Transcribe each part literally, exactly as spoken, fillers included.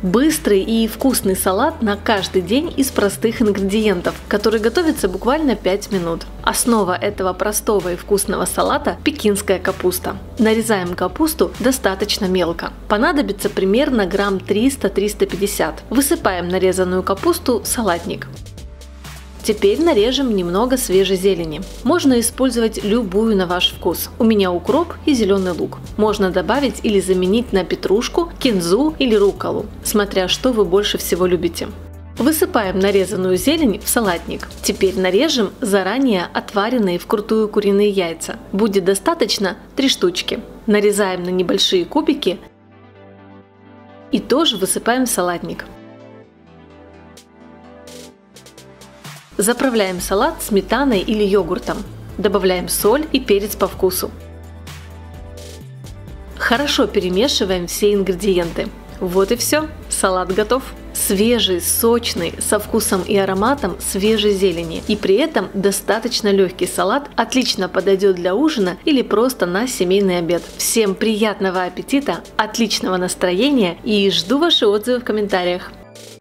Быстрый и вкусный салат на каждый день из простых ингредиентов, который готовится буквально пять минут. Основа этого простого и вкусного салата – пекинская капуста. Нарезаем капусту достаточно мелко. Понадобится примерно грамм триста — триста пятьдесят. Высыпаем нарезанную капусту в салатник. Теперь нарежем немного свежей зелени. Можно использовать любую на ваш вкус. У меня укроп и зеленый лук. Можно добавить или заменить на петрушку, кинзу или рукколу, смотря что вы больше всего любите. Высыпаем нарезанную зелень в салатник. Теперь нарежем заранее отваренные вкрутую куриные яйца. Будет достаточно три штучки. Нарезаем на небольшие кубики и тоже высыпаем в салатник. Заправляем салат сметаной или йогуртом. Добавляем соль и перец по вкусу. Хорошо перемешиваем все ингредиенты. Вот и все, салат готов. Свежий, сочный, со вкусом и ароматом свежей зелени. И при этом достаточно легкий салат отлично подойдет для ужина или просто на семейный обед. Всем приятного аппетита, отличного настроения и жду ваши отзывы в комментариях.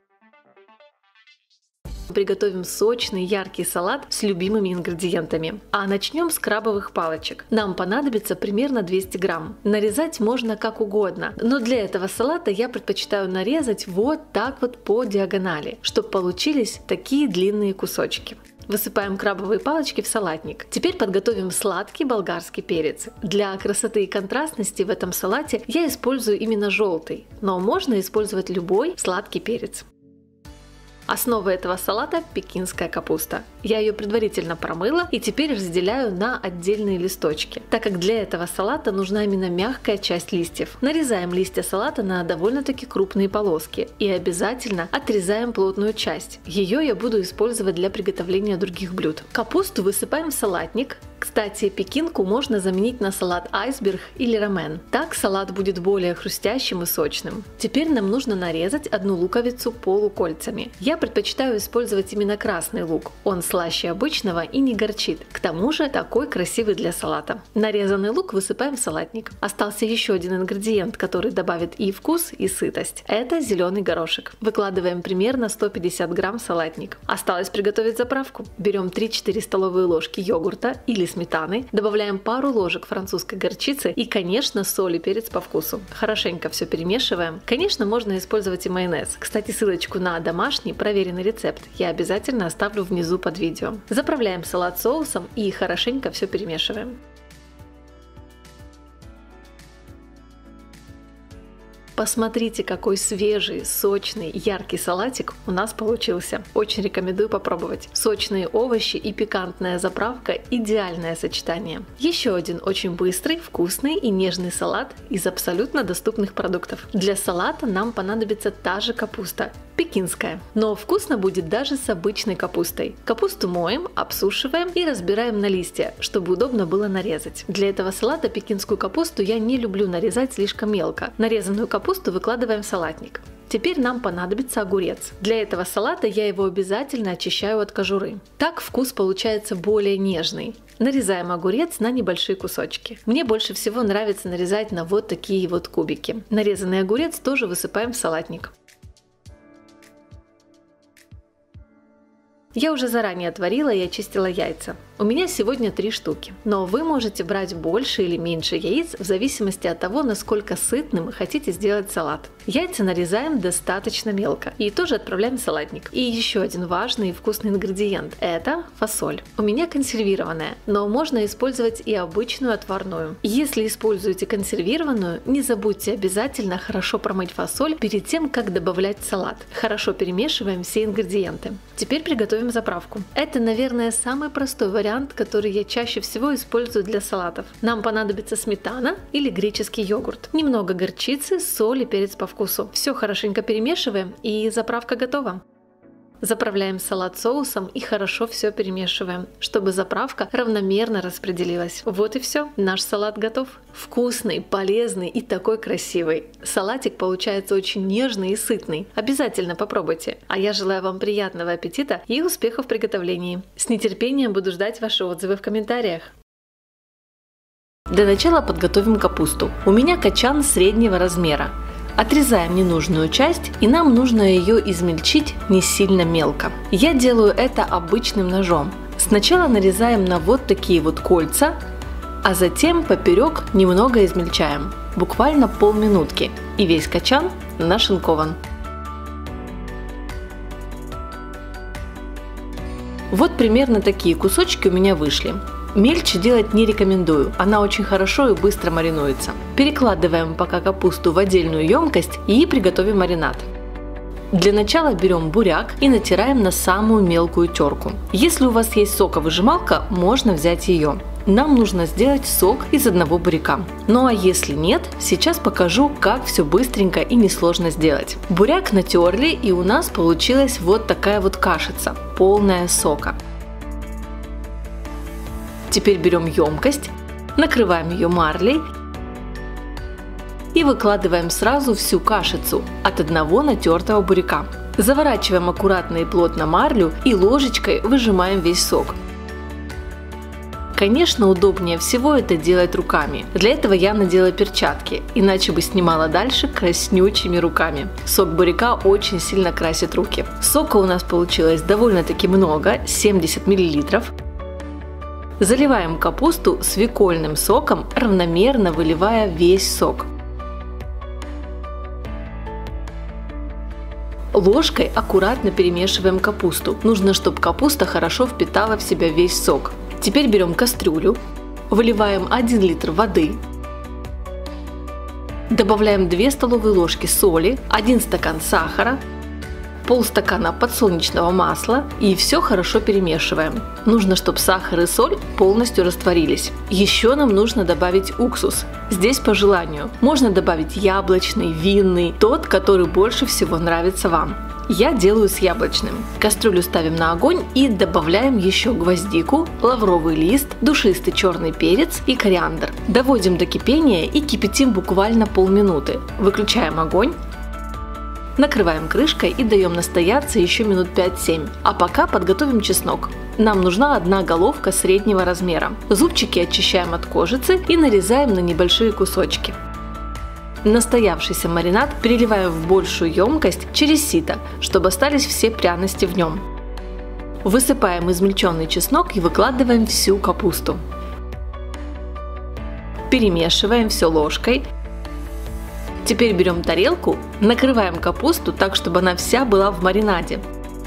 Приготовим сочный, яркий салат с любимыми ингредиентами. А начнем с крабовых палочек. Нам понадобится примерно двести грамм. Нарезать можно как угодно, но для этого салата я предпочитаю нарезать вот так вот по диагонали, чтобы получились такие длинные кусочки. Высыпаем крабовые палочки в салатник. Теперь подготовим сладкий болгарский перец. Для красоты и контрастности в этом салате я использую именно желтый, но можно использовать любой сладкий перец. Основа этого салата – пекинская капуста. Я ее предварительно промыла и теперь разделяю на отдельные листочки, так как для этого салата нужна именно мягкая часть листьев. Нарезаем листья салата на довольно-таки крупные полоски и обязательно отрезаем плотную часть. Ее я буду использовать для приготовления других блюд. Капусту высыпаем в салатник. Кстати, пекинку можно заменить на салат айсберг или ромен. Так салат будет более хрустящим и сочным. Теперь нам нужно нарезать одну луковицу полукольцами. Я предпочитаю использовать именно красный лук. Он слаще обычного и не горчит. К тому же такой красивый для салата. Нарезанный лук высыпаем в салатник. Остался еще один ингредиент, который добавит и вкус, и сытость. Это зеленый горошек. Выкладываем примерно сто пятьдесят грамм в салатник. Осталось приготовить заправку. Берем три-четыре столовые ложки йогурта или сметаны, добавляем пару ложек французской горчицы и, конечно, соль и перец по вкусу. Хорошенько все перемешиваем. Конечно, можно использовать и майонез. Кстати, ссылочку на домашний проверенный рецепт я обязательно оставлю внизу под видео. Заправляем салат соусом и хорошенько все перемешиваем. Посмотрите, какой свежий, сочный, яркий салатик у нас получился. Очень рекомендую попробовать. Сочные овощи и пикантная заправка – идеальное сочетание. Еще один очень быстрый, вкусный и нежный салат из абсолютно доступных продуктов. Для салата нам понадобится та же капуста – пекинская. Но вкусно будет даже с обычной капустой. Капусту моем, обсушиваем и разбираем на листья, чтобы удобно было нарезать. Для этого салата пекинскую капусту я не люблю нарезать слишком мелко. Нарезанную капусту выкладываем в салатник. Теперь нам понадобится огурец. Для этого салата я его обязательно очищаю от кожуры. Так вкус получается более нежный. Нарезаем огурец на небольшие кусочки. Мне больше всего нравится нарезать на вот такие вот кубики. Нарезанный огурец тоже высыпаем в салатник. Я уже заранее отварила и очистила яйца. У меня сегодня три штуки, но вы можете брать больше или меньше яиц в зависимости от того, насколько сытным вы хотите сделать салат. Яйца нарезаем достаточно мелко и тоже отправляем в салатник. И еще один важный и вкусный ингредиент – это фасоль. У меня консервированная, но можно использовать и обычную отварную. Если используете консервированную, не забудьте обязательно хорошо промыть фасоль перед тем, как добавлять в салат. Хорошо перемешиваем все ингредиенты. Теперь приготовим заправку. Это, наверное, самый простой вариант, который я чаще всего использую для салатов. Нам понадобится сметана или греческий йогурт, немного горчицы, соль и перец по вкусу. Все хорошенько перемешиваем и заправка готова. Заправляем салат соусом и хорошо все перемешиваем, чтобы заправка равномерно распределилась. Вот и все, наш салат готов. Вкусный, полезный и такой красивый. Салатик получается очень нежный и сытный. Обязательно попробуйте. А я желаю вам приятного аппетита и успехов в приготовлении. С нетерпением буду ждать ваши отзывы в комментариях. Для начала подготовим капусту. У меня качан среднего размера. Отрезаем ненужную часть, и нам нужно ее измельчить не сильно мелко. Я делаю это обычным ножом. Сначала нарезаем на вот такие вот кольца, а затем поперек немного измельчаем, буквально полминутки, и весь качан нашинкован. Вот примерно такие кусочки у меня вышли. Мельче делать не рекомендую, она очень хорошо и быстро маринуется. Перекладываем пока капусту в отдельную емкость и приготовим маринад. Для начала берем буряк и натираем на самую мелкую терку. Если у вас есть соковыжималка, можно взять ее. Нам нужно сделать сок из одного буряка. Ну а если нет, сейчас покажу, как все быстренько и несложно сделать. Буряк натерли, и у нас получилась вот такая вот кашица, полная сока. Теперь берем емкость, накрываем ее марлей и выкладываем сразу всю кашицу от одного натертого буряка. Заворачиваем аккуратно и плотно марлю и ложечкой выжимаем весь сок. Конечно, удобнее всего это делать руками. Для этого я надела перчатки, иначе бы снимала дальше краснючими руками. Сок буряка очень сильно красит руки. Сока у нас получилось довольно-таки много, семьдесят миллилитров. Заливаем капусту свекольным соком, равномерно выливая весь сок. Ложкой аккуратно перемешиваем капусту. Нужно, чтобы капуста хорошо впитала в себя весь сок. Теперь берем кастрюлю, выливаем один литр воды, добавляем две столовые ложки соли, один стакан сахара, полстакана подсолнечного масла и все хорошо перемешиваем. Нужно, чтобы сахар и соль полностью растворились. Еще нам нужно добавить уксус. Здесь по желанию. Можно добавить яблочный, винный, тот, который больше всего нравится вам. Я делаю с яблочным. Кастрюлю ставим на огонь и добавляем еще гвоздику, лавровый лист, душистый черный перец и кориандр. Доводим до кипения и кипятим буквально полминуты. Выключаем огонь. Накрываем крышкой и даем настояться еще минут пять-семь. А пока подготовим чеснок. Нам нужна одна головка среднего размера. Зубчики очищаем от кожицы и нарезаем на небольшие кусочки. Настоявшийся маринад переливаем в большую емкость через сито, чтобы остались все пряности в нем. Высыпаем измельченный чеснок и выкладываем всю капусту. Перемешиваем все ложкой. Теперь берем тарелку, накрываем капусту так, чтобы она вся была в маринаде.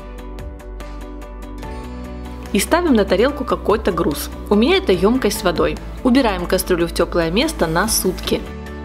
И ставим на тарелку какой-то груз. У меня это емкость с водой. Убираем кастрюлю в теплое место на сутки.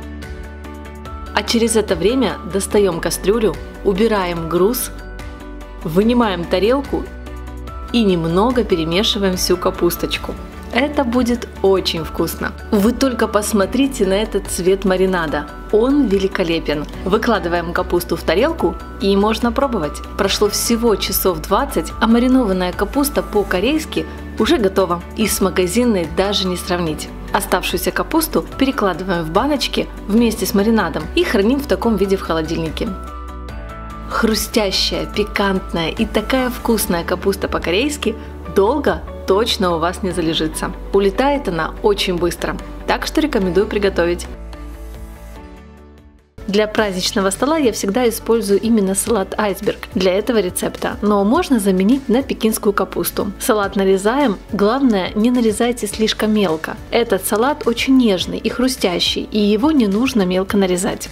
А через это время достаем кастрюлю, убираем груз, вынимаем тарелку и немного перемешиваем всю капусточку. Это будет очень вкусно. Вы только посмотрите на этот цвет маринада. Он великолепен. Выкладываем капусту в тарелку и можно пробовать. Прошло всего часов двадцать, а маринованная капуста по-корейски уже готова. И с магазинной даже не сравнить. Оставшуюся капусту перекладываем в баночки вместе с маринадом и храним в таком виде в холодильнике. Хрустящая, пикантная и такая вкусная капуста по-корейски долго точно у вас не залежится. Улетает она очень быстро, так что рекомендую приготовить. Для праздничного стола я всегда использую именно салат айсберг для этого рецепта, но можно заменить на пекинскую капусту. Салат нарезаем, главное, не нарезайте слишком мелко. Этот салат очень нежный и хрустящий, и его не нужно мелко нарезать.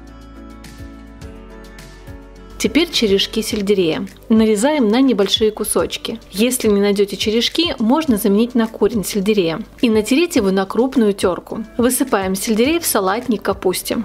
Теперь черешки сельдерея. Нарезаем на небольшие кусочки. Если не найдете черешки, можно заменить на корень сельдерея и натереть его на крупную терку. Высыпаем сельдерей в салатник к капусте.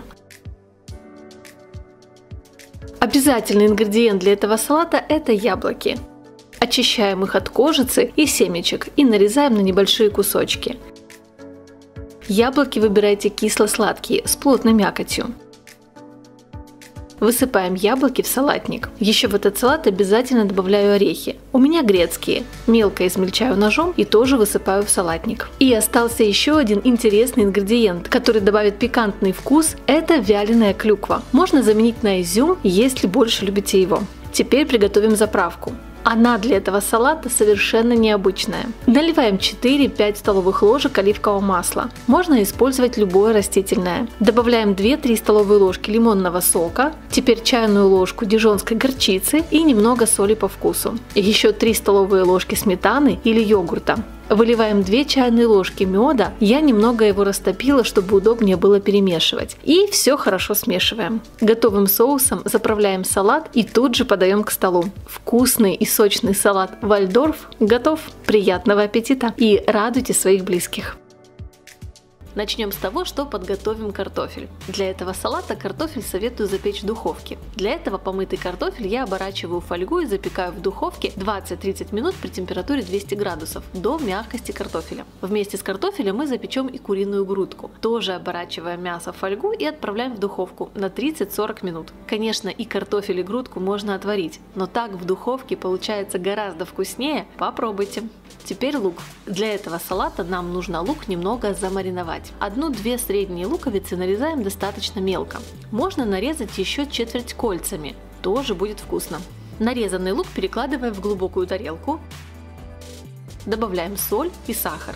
Обязательный ингредиент для этого салата – это яблоки. Очищаем их от кожицы и семечек и нарезаем на небольшие кусочки. Яблоки выбирайте кисло-сладкие, с плотной мякотью. Высыпаем яблоки в салатник. Еще в этот салат обязательно добавляю орехи. У меня грецкие. Мелко измельчаю ножом и тоже высыпаю в салатник. И остался еще один интересный ингредиент, который добавит пикантный вкус. Это вяленая клюква. Можно заменить на изюм, если больше любите его. Теперь приготовим заправку. Она для этого салата совершенно необычная. Наливаем четыре-пять столовых ложек оливкового масла. Можно использовать любое растительное. Добавляем две-три столовые ложки лимонного сока, теперь чайную ложку дижонской горчицы и немного соли по вкусу. Еще три столовые ложки сметаны или йогурта. Выливаем две чайные ложки меда, я немного его растопила, чтобы удобнее было перемешивать. И все хорошо смешиваем. Готовым соусом заправляем салат и тут же подаем к столу. Вкусный и сочный салат Вальдорф готов. Приятного аппетита и радуйте своих близких! Начнем с того, что подготовим картофель. Для этого салата картофель советую запечь в духовке. Для этого помытый картофель я оборачиваю в фольгу и запекаю в духовке двадцать-тридцать минут при температуре двести градусов до мягкости картофеля. Вместе с картофелем мы запечем и куриную грудку. Тоже оборачиваем мясо в фольгу и отправляем в духовку на тридцать-сорок минут. Конечно, и картофель, и грудку можно отварить, но так в духовке получается гораздо вкуснее. Попробуйте. Теперь лук. Для этого салата нам нужно лук немного замариновать. Одну-две средние луковицы нарезаем достаточно мелко. Можно нарезать еще четверть кольцами, тоже будет вкусно. Нарезанный лук перекладываем в глубокую тарелку. Добавляем соль и сахар.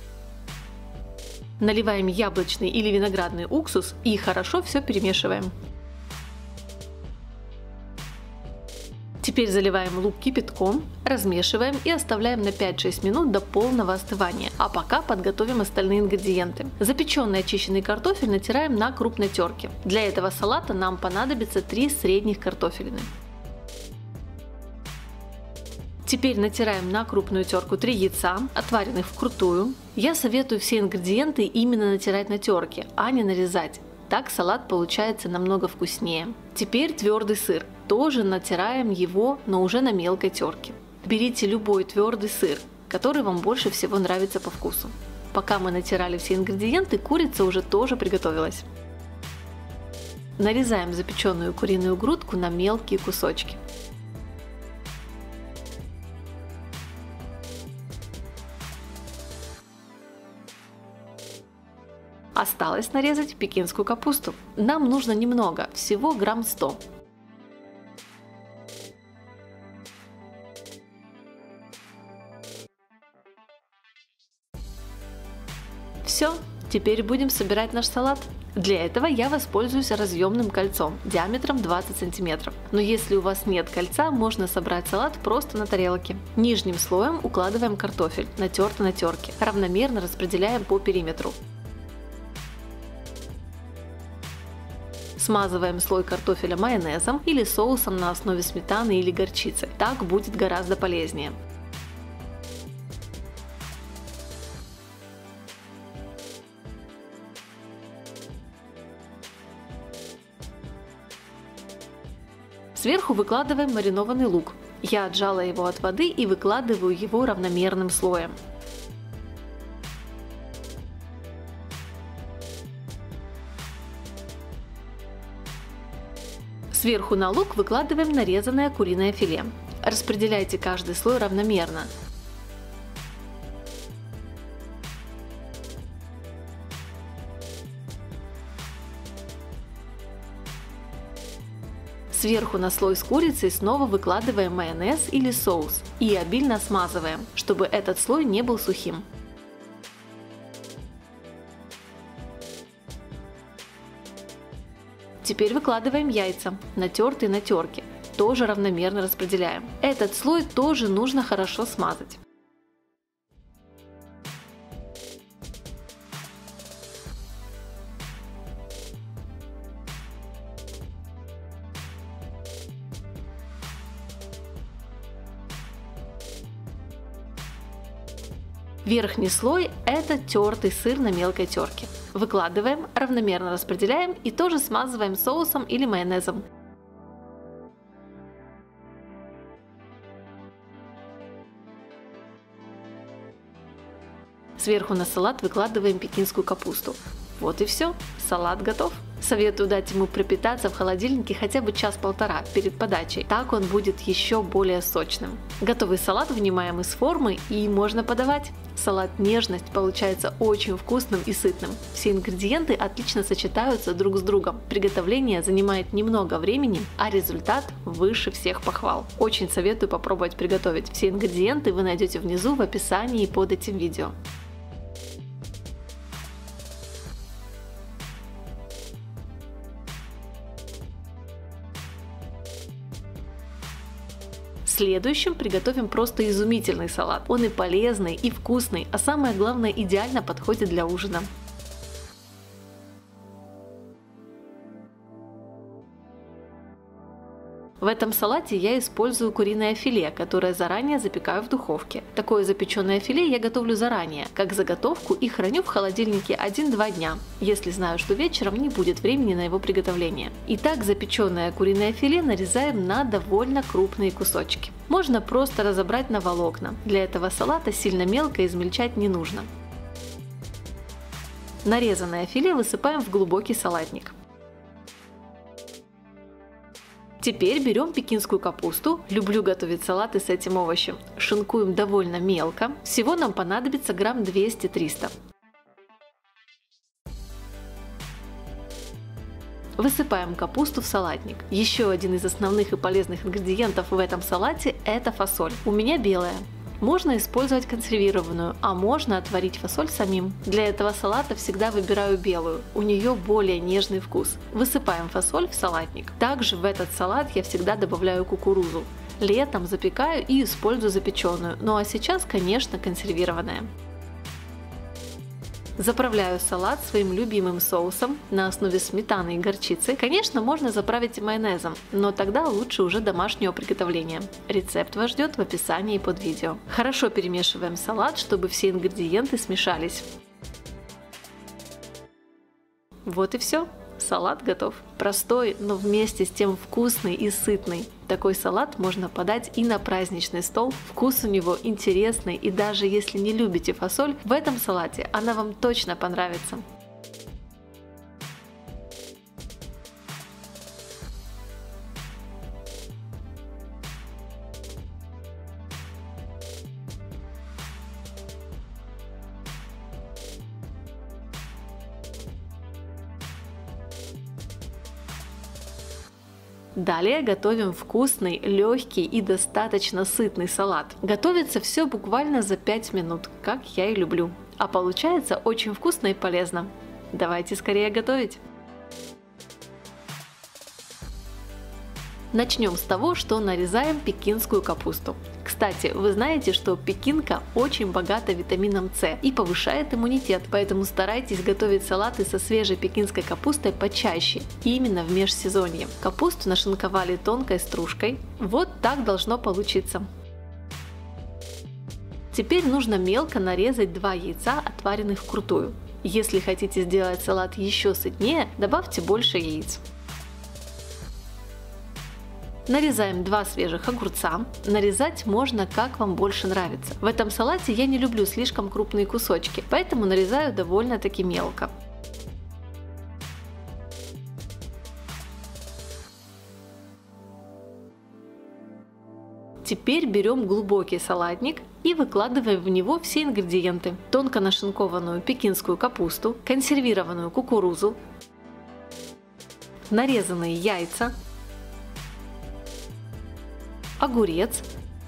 Наливаем яблочный или виноградный уксус и хорошо все перемешиваем. Теперь заливаем лук кипятком, размешиваем и оставляем на пять-шесть минут до полного остывания, а пока подготовим остальные ингредиенты. Запеченный очищенный картофель натираем на крупной терке. Для этого салата нам понадобится три средних картофелины. Теперь натираем на крупную терку три яйца, отваренных вкрутую. Я советую все ингредиенты именно натирать на терке, а не нарезать. Так салат получается намного вкуснее. Теперь твердый сыр. Тоже натираем его, но уже на мелкой терке. Берите любой твердый сыр, который вам больше всего нравится по вкусу. Пока мы натирали все ингредиенты, курица уже тоже приготовилась. Нарезаем запеченную куриную грудку на мелкие кусочки. Осталось нарезать пекинскую капусту. Нам нужно немного, всего грамм сто. Все, теперь будем собирать наш салат. Для этого я воспользуюсь разъемным кольцом диаметром двадцать сантиметров. Но если у вас нет кольца, можно собрать салат просто на тарелке. Нижним слоем укладываем картофель, натертый на терке, равномерно распределяем по периметру. Смазываем слой картофеля майонезом или соусом на основе сметаны или горчицы. Так будет гораздо полезнее. Сверху выкладываем маринованный лук. Я отжала его от воды и выкладываю его равномерным слоем. Сверху на лук выкладываем нарезанное куриное филе. Распределяйте каждый слой равномерно. Сверху на слой с курицей снова выкладываем майонез или соус и обильно смазываем, чтобы этот слой не был сухим. Теперь выкладываем яйца, натертые на терке, тоже равномерно распределяем. Этот слой тоже нужно хорошо смазать. Верхний слой – это тертый сыр на мелкой терке. Выкладываем, равномерно распределяем и тоже смазываем соусом или майонезом. Сверху на салат выкладываем пекинскую капусту. Вот и все, салат готов. Советую дать ему пропитаться в холодильнике хотя бы час-полтора перед подачей, так он будет еще более сочным. Готовый салат вынимаем из формы и можно подавать. Салат «Нежность» получается очень вкусным и сытным. Все ингредиенты отлично сочетаются друг с другом. Приготовление занимает немного времени, а результат выше всех похвал. Очень советую попробовать приготовить. Все ингредиенты вы найдете внизу в описании под этим видео. Следующим приготовим просто изумительный салат. Он и полезный, и вкусный, а самое главное, идеально подходит для ужина. В этом салате я использую куриное филе, которое заранее запекаю в духовке. Такое запеченное филе я готовлю заранее, как заготовку, и храню в холодильнике один-два дня, если знаю, что вечером не будет времени на его приготовление. Итак, запеченное куриное филе нарезаем на довольно крупные кусочки. Можно просто разобрать на волокна. Для этого салата сильно мелко измельчать не нужно. Нарезанное филе высыпаем в глубокий салатник. Теперь берем пекинскую капусту, люблю готовить салаты с этим овощем, шинкуем довольно мелко, всего нам понадобится грамм двести-триста. Высыпаем капусту в салатник. Еще один из основных и полезных ингредиентов в этом салате – это фасоль. У меня белая. Можно использовать консервированную, а можно отварить фасоль самим. Для этого салата всегда выбираю белую, у нее более нежный вкус. Высыпаем фасоль в салатник. Также в этот салат я всегда добавляю кукурузу. Летом запекаю и использую запеченную, ну а сейчас, конечно, консервированная. Заправляю салат своим любимым соусом на основе сметаны и горчицы. Конечно, можно заправить и майонезом, но тогда лучше уже домашнего приготовления. Рецепт вас ждет в описании под видео. Хорошо перемешиваем салат, чтобы все ингредиенты смешались. Вот и все. Салат готов. Простой, но вместе с тем вкусный и сытный. Такой салат можно подать и на праздничный стол. Вкус у него интересный, и даже если не любите фасоль, в этом салате она вам точно понравится. Далее готовим вкусный, легкий и достаточно сытный салат. Готовится все буквально за пять минут, как я и люблю. А получается очень вкусно и полезно. Давайте скорее готовить! Начнем с того, что нарезаем пекинскую капусту. Кстати, вы знаете, что пекинка очень богата витамином С и повышает иммунитет, поэтому старайтесь готовить салаты со свежей пекинской капустой почаще, именно в межсезонье. Капусту нашинковали тонкой стружкой. Вот так должно получиться. Теперь нужно мелко нарезать два яйца, отваренных вкрутую. Если хотите сделать салат еще сытнее, добавьте больше яиц. Нарезаем два свежих огурца. Нарезать можно как вам больше нравится. В этом салате я не люблю слишком крупные кусочки, поэтому нарезаю довольно-таки мелко. Теперь берем глубокий салатник и выкладываем в него все ингредиенты. Тонко нашинкованную пекинскую капусту, консервированную кукурузу, нарезанные яйца, огурец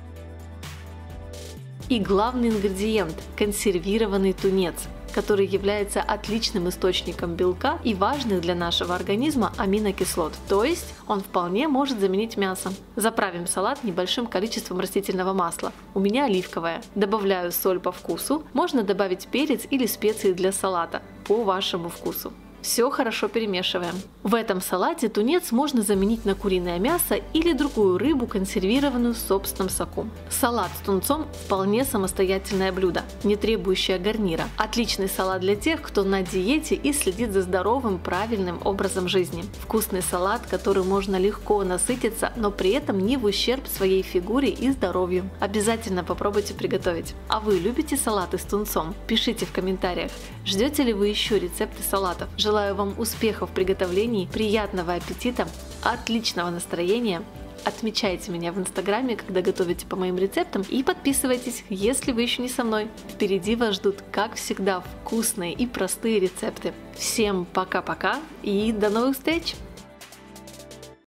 и главный ингредиент – консервированный тунец, который является отличным источником белка и важных для нашего организма аминокислот, то есть он вполне может заменить мясо. Заправим салат небольшим количеством растительного масла, у меня оливковое. Добавляю соль по вкусу, можно добавить перец или специи для салата по вашему вкусу. Все хорошо перемешиваем. В этом салате тунец можно заменить на куриное мясо или другую рыбу, консервированную в собственном соку. Салат с тунцом вполне самостоятельное блюдо, не требующее гарнира. Отличный салат для тех, кто на диете и следит за здоровым, правильным образом жизни. Вкусный салат, который можно легко насытиться, но при этом не в ущерб своей фигуре и здоровью. Обязательно попробуйте приготовить. А вы любите салаты с тунцом? Пишите в комментариях. Ждете ли вы еще рецепты салатов? Желаю вам успехов в приготовлении, приятного аппетита, отличного настроения. Отмечайте меня в инстаграме, когда готовите по моим рецептам, и подписывайтесь, если вы еще не со мной. Впереди вас ждут, как всегда, вкусные и простые рецепты. Всем пока-пока и до новых встреч!